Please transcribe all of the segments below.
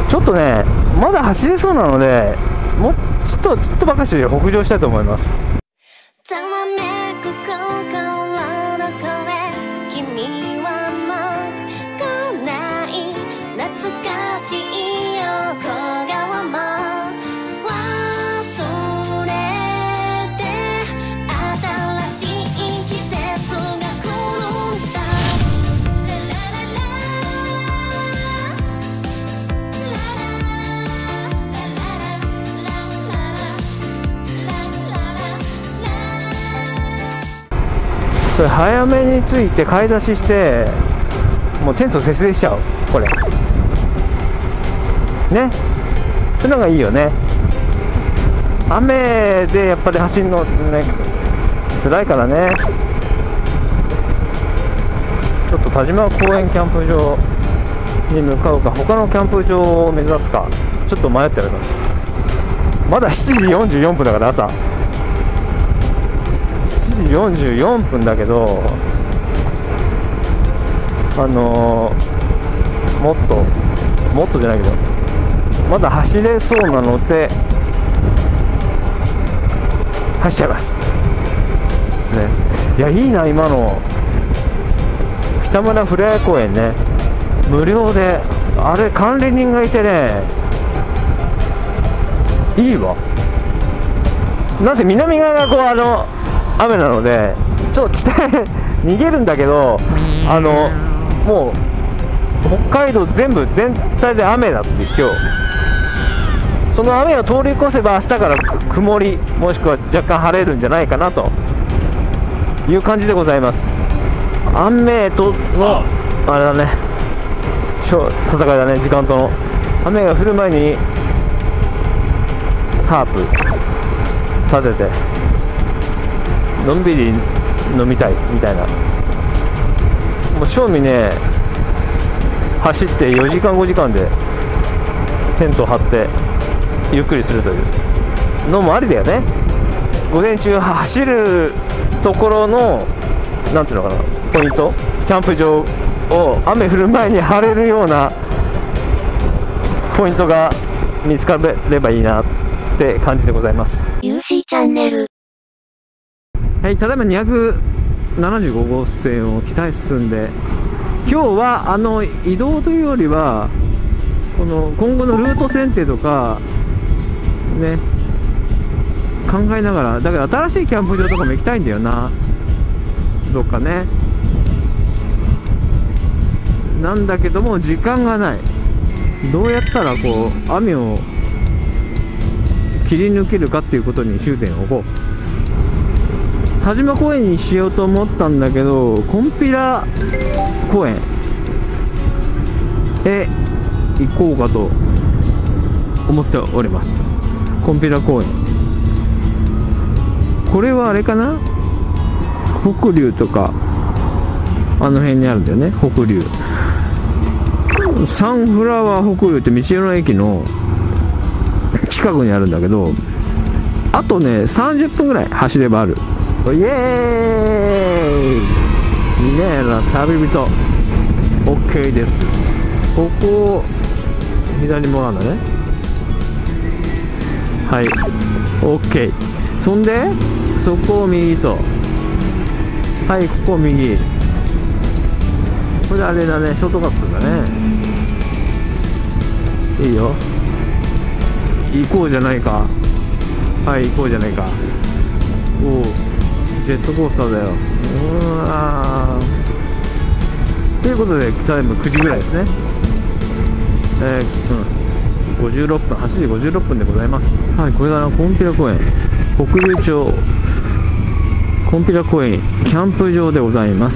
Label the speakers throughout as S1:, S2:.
S1: ちょっとね、まだ走れそうなので、もうちょっとばかしで北上したいと思います。
S2: ざわめく心の声、君はもう来ない。懐かしい横顔も忘れて、新しい季節が来るんだ。ラララ
S1: それ早めに着いて買い出しして、もうテント設営しちゃう、これね。そういうのがいいよね。雨でやっぱり走るのね、辛いからね。ちょっと田島公園キャンプ場に向かうか、他のキャンプ場を目指すか、ちょっと迷っております。まだ7時44分だから、朝7時44分だけど、もっとじゃないけど、まだ走れそうなので走っちゃいます、ね。いや、いいな、今の北村ふれあい公園ね、無料で、あれ管理人がいてね、いいわ。なぜ南側がこう雨なので、ちょっと北へ逃げるんだけど、もう北海道全体で雨だっていう、今日その雨を通り越せば明日から曇り、もしくは若干晴れるんじゃないかなという感じでございます。雨とのあれだね、戦いだね、時間との。雨が降る前にタープ立ててのんびり飲みたいみたいな。もう正味ね、走って4時間5時間でテントを張ってゆっくりするというのもありだよね。午前中走るところのなんていうのかな、ポイント、キャンプ場を雨降る前に張れるようなポイントが見つかればいいなって感じでございます。
S2: UC チャンネル。
S1: はい、ただいま275号線を北へ進んで、今日は移動というよりはこの今後のルート選定とかね考えながら、だから新しいキャンプ場とかも行きたいんだよな、どっかね。なんだけども時間がない。どうやったらこう雨を切り抜けるかっていうことに終点を置こう。田島公園にしようと思ったんだけど、コンピラ公園へ行こうかと思っております。コンピラ公園、これはあれかな、北竜とかあの辺にあるんだよね。北竜、サンフラワー北竜って道の駅の近くにあるんだけど、あとね30分ぐらい走ればある。イエーイ、いいね、旅人 OK です。ここを左もなんだね。はい OK。 そんでそこを右と、はい、ここを右、これあれだね、ショートカットだね。いいよ、行こうじゃないか。はい、行こうじゃないか。おお、ジェットコースターだよ。うわー、ということでただいま9時ぐらいですね。56分、8時56分でございます。はい、これがコンピラ公園、北竜町コンピラ公園キャンプ場でございます。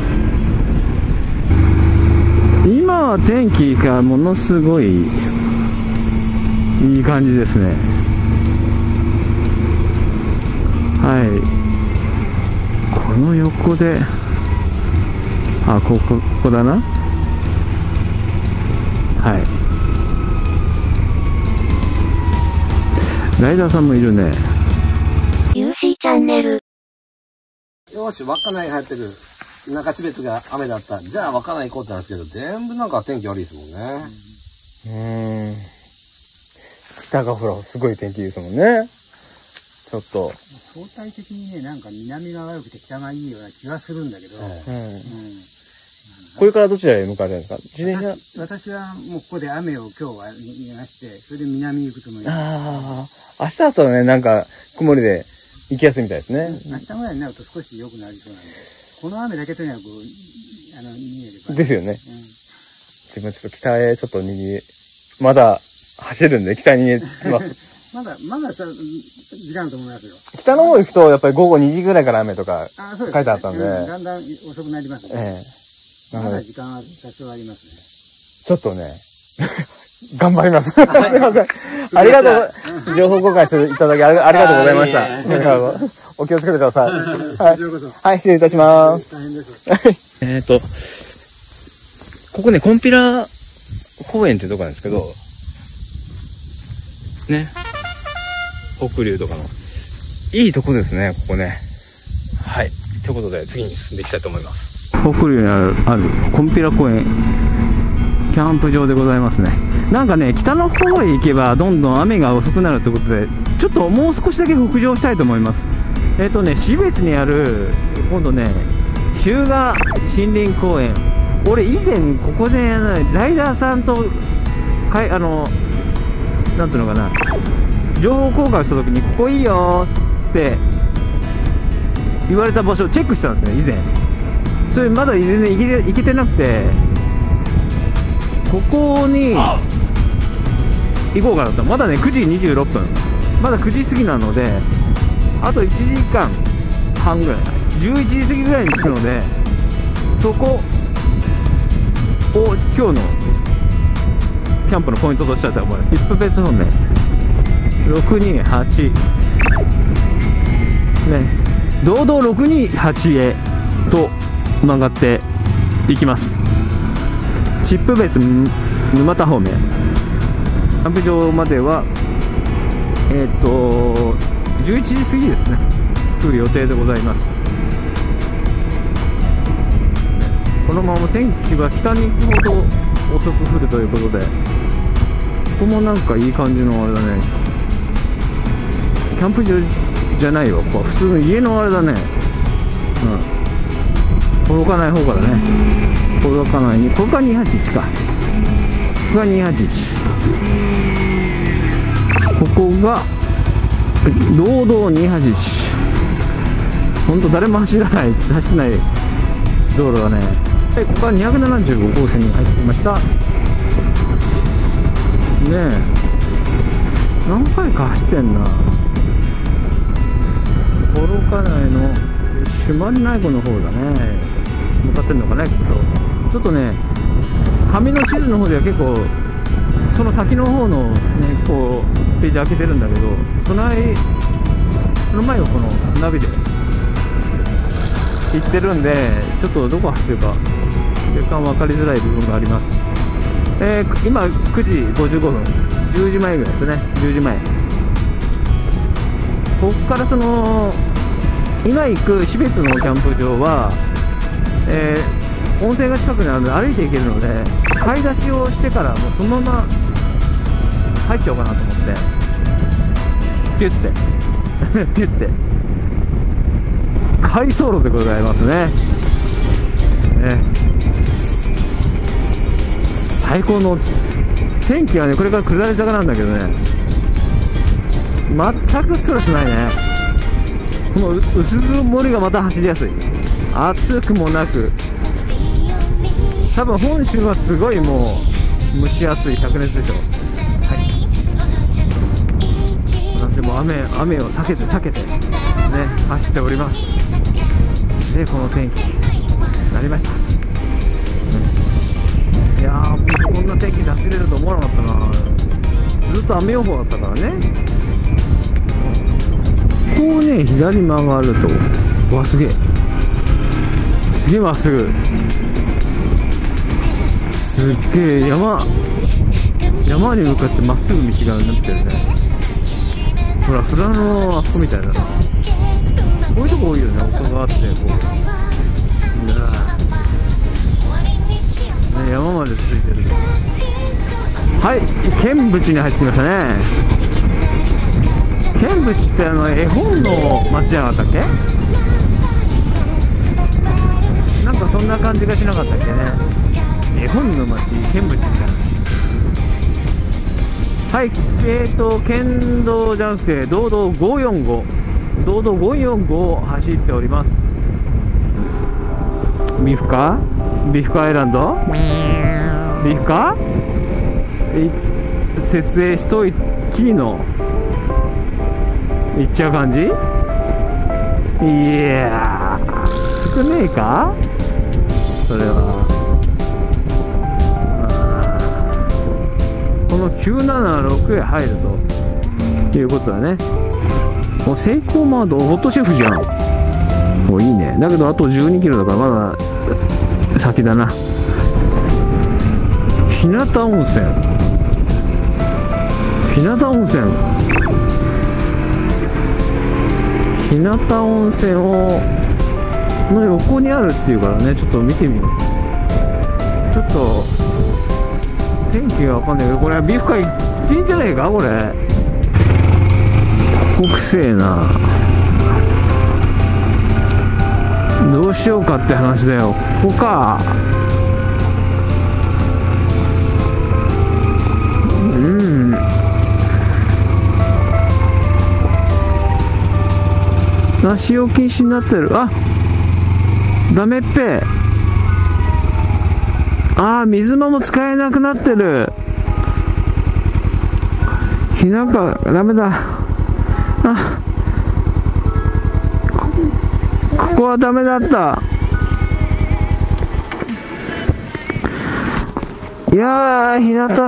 S1: 今は天気がものすごいいい感じですね。はい、この横で、あ、ここだな。はい、ライダーさんもいるね。
S2: UC チャンネル。
S3: よし、稚内入ってる。中標津が雨だった。じゃあ稚内行こうってなんですけど、全部なんか天気悪いですもんね。
S1: 北がほらすごい天気ですもんね。ちょっと
S3: 相対的にね、なんか南が悪くて北がいいような気がするんだけど、
S1: これからどちらへ向かわれるんですか？自転車。
S3: 私はもうここで雨を今日は逃がして、それで南に行くと思います。
S1: 明日だとね、なんか曇りで行きやすいみたいですね。
S3: 明日ぐらいになると少し良くなりそうなんで、この雨だけとにかく逃げれば。
S1: ですよね。自分ちょっと北へちょっとまだ走るんで北に逃げます。
S3: まだ時間だと思いますよ。
S1: 北の方行くとやっぱり午後2時ぐらいから雨とか書いてあったんで、
S3: だんだん遅くなりますね。まだ時間は多少ありますね。
S1: ちょっとね頑張ります。すいません。ありがとう。情報交換していただきありがとうございました。お気をつけてください。はい、失礼いたします。
S3: 大変です。
S1: ここね、コンピラ公園っていうとこなんですけど、ね、北竜とかのいいとこですね、ここね。はい、ということで次に進んでいきたいと思います。北竜にあるコンピラ公園キャンプ場でございますね。なんかね、北の方へ行けばどんどん雨が遅くなるということで、ちょっともう少しだけ北上したいと思います。標別にある今度ね、日向森林公園、俺以前ここでライダーさんとなんていうのかな、情報交換した時にここいいよって言われた場所をチェックしたんですね、以前。それまだ全然行けてなくて、ここに行こうかなと。まだね9時26分、まだ9時過ぎなので、あと1時間半ぐらい、11時過ぎぐらいに着くので、そこを今日のキャンプのポイントとしたいと思います。一分別方面628ね、堂々628へと曲がっていきます。チップ別沼田方面、キャンプ場までは11時過ぎですね、着く予定でございます。このまま天気は北に行くほど遅く降るということで、ここもなんかいい感じのあれだね、キャンプ場じゃないよ、ここ普通の家のあれだね。幌加内方からね、幌加内に、ここが281か、ここが281、ここが堂々281。ほんと誰も走ってない道路だね。ここから275号線に入ってきましたね。え何回か走ってんな。幌加内の朱鞠内湖の方だね、向かってんのかね、きっと。ちょっとね、紙の地図の方では結構その先の方のね、こうページ開けてるんだけど、その前をこのナビで行ってるんで、ちょっとどこ走ってるか若干分かりづらい部分があります。今9時55分、10時前ぐらいですね、10時前。ここから今行く標別のキャンプ場は、温泉が近くにあるので歩いて行けるので、買い出しをしてからもうそのまま入っちゃおうかなと思って、ピュッてピュッて回送路でございますね。最高の天気はね、これから下り坂なんだけどね、全くストレスないね。この薄曇りがまた走りやすい、暑くもなく。多分本州はすごいもう蒸し暑い灼熱でしょ。はい、私も雨を避けてね走っております。でこの天気になりました。いやー、こんな天気で走れると思わなかったな。ずっと雨予報だったからね。こうね、左曲がると、わ、すげえまっすぐ、すっげえ山に向かってまっすぐ道がなってるね。ほら、富良野のあそこみたいだな。こういうとこ多いよね、丘があって、こう、ね、山までついてる。 はい、剣淵に入ってきましたね。剣淵って絵本の街じゃなかったっけ？なんかそんな感じがしなかったっけね。絵本の街剣淵みたいな。はい、県道じゃなくて道道545、道道545を走っております。ビフカアイランド、ビフカ設営しといきのいっちゃう感じ。いやー少ねえかそれは。この976へ入るということだね。もうセイコーマードホットシェフじゃん。もういいね。だけどあと12キロだからまだ先だな。日向温泉、日向温泉、日向温泉の横にあるっていうからね、ちょっと見てみよう。ちょっと天気がわかんないけど、これビーフカいっていいんじゃねえかこれ。ここくせえな。どうしようかって話だよ。ここか。使用禁止になってる。あ、ダメっぺ。水間も使えなくなってる。なんかダメだ。ここはダメだった。いやー、日向、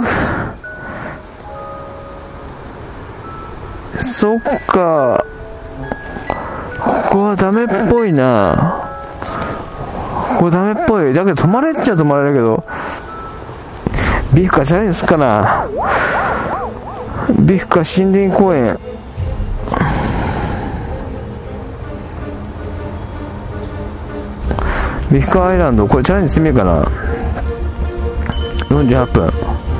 S1: そっか、ここはダメっぽいな。ここダメっぽい。だけど止まれっちゃ止まれるけど、ビフカチャレンジすっかな。ビフカ森林公園、ビフカアイランド、これチャレンジしてみようかな。48分。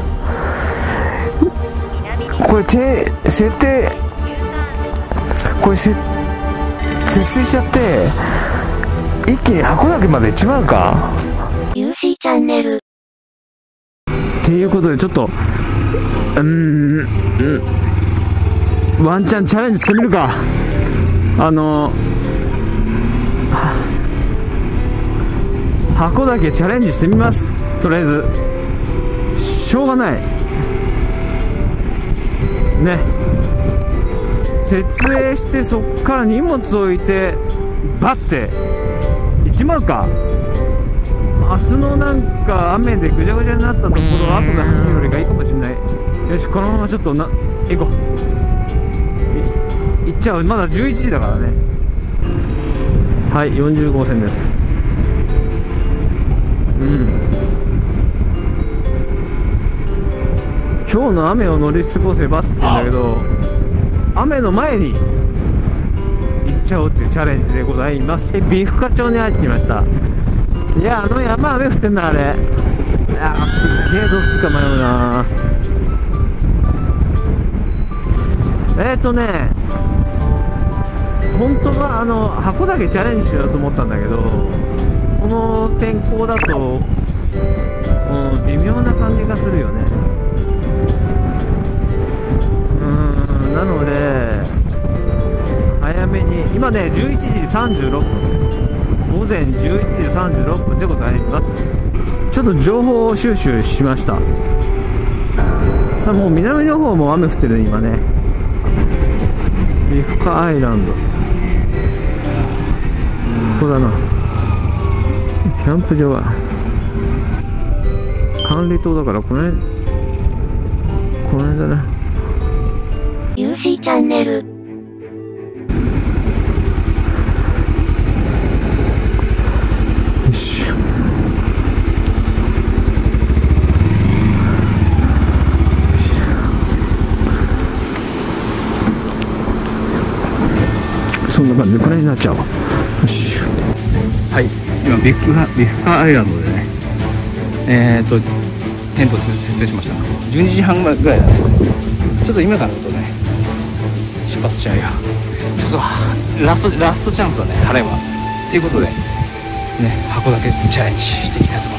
S1: これ設定、これ設定しちゃって一気に函館まで行っちまうか。
S2: UC チャンネル
S1: っていうことで、ちょっとワンチャンチャレンジしてみるか。函館チャレンジしてみます。とりあえずしょうがないね。設営してそっから荷物置いてバッて行っちまうか。明日のなんか雨でぐちゃぐちゃになったところを後で走るよりがいいかもしれない。よし、このままちょっと行こう。行っちゃう。まだ11時だからね。はい、40号線です。今日の雨を乗り過ごせばって言うんだけど、雨の前に行っちゃおうっていうチャレンジでございます。ビフカ町に入ってきました。いや、山雨降ってんなあれ。いやすっげえどうしてか迷うな。本当は函館チャレンジしようと思ったんだけど、この天候だと、微妙な感じがするよね。なので早めに、今ね11時36分、午前11時36分でございます。ちょっと情報収集しました。さあ、もう南の方も雨降ってる今ね。ビフカアイランド、ここだな。キャンプ場は管理棟だから、この辺だな。
S2: UC チャンネル
S1: よし、そんな感じでこれになっちゃうわ。よし、はい、今ビフカアイランドでね、テント設営しました。
S4: 12時半ぐらいだね。ちょっと今からだとね出発しちゃうよ。ちょっとラストチャンスだね、晴れば。ということでね、函館チャレンジしていきたいと思います。